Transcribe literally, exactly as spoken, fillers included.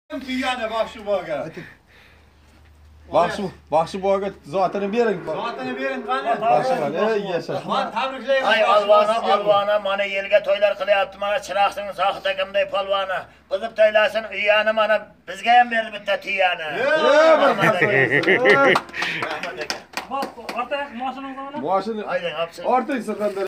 Tüyane Baxşı Boğa'ga. Baxşı, Baxşı Boğa'ga zatını verin. Zatını verin qani. Baxşı qani, ey yaşa. Man tabriklayman. Ay alvana alvana mana yelga to'ylar qilyapti, mana chiroqsing soxta kimday polvona. Qizib to'ylasin uyani mana bizga ham berdi bitta tiyani. Maşını Aydan hapsi. ortayı sırdan